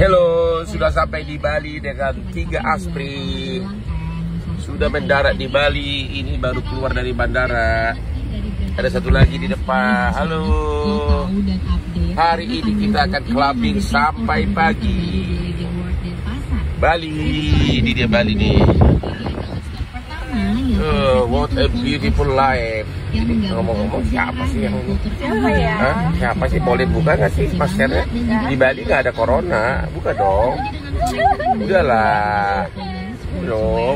Halo, sudah sampai di Bali dengan 3 Aspri. Sudah mendarat di Bali, ini baru keluar dari bandara. Ada satu lagi di depan. Halo. Hari ini kita akan clubbing sampai pagi. Bali, ini dia Bali nih. What a beautiful life. Ini ngomong-ngomong siapa sih yang ini? Siapa ya? Hah? Siapa sih? Boleh buka nggak sih maskernya? Di Bali nggak ada corona. Buka dong. Udahlah. Dong.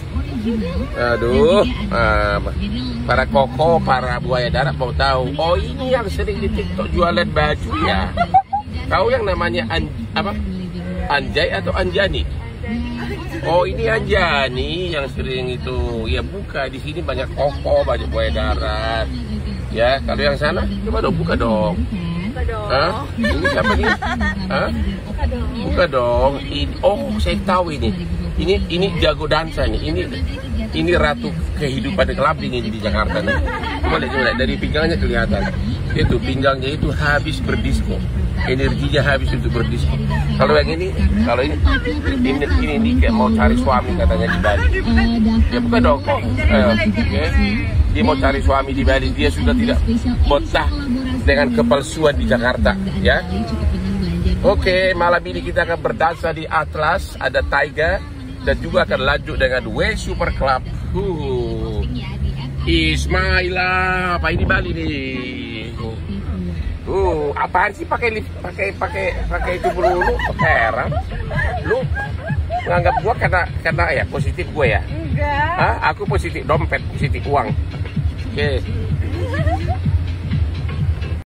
Aduh. Para koko, para buaya darat mau tahu. Oh, ini yang sering di TikTok jualan baju ya. Tahu yang namanya Anjay atau Anjani? Oh, ini Anjani yang sering itu. Ya buka, di sini banyak koko, banyak buaya darat. Ya, kalau yang sana coba dong buka dong. Buka dong. Hah? Ini siapa nih? Hah? Buka dong. Buka dong. Oh, saya tahu ini. Ini jago dansa nih. Ini ratu kehidupan clubbing ini di Jakarta nih. Coba lihat dari pinggangnya kelihatan. Itu pinggangnya itu habis berdisko. Energinya habis untuk berdisko. Kalau yang ini kayak mau cari suami katanya di Bali. Ya bukan dong. Dia mau cari suami di Bali. Dia sudah tidak betah dengan kepalsuan di Jakarta. Ya. Oke, malam ini kita akan berdansa di Atlas. Ada Taiga dan juga akan lanjut dengan W Super Club. Ismaila, apa ini Bali nih? Apaan sih pakai itu pelulu? Heran. Lu menganggap gua karena ya positif gue ya? Enggak. Hah? Aku positif dompet, positif uang. Oke.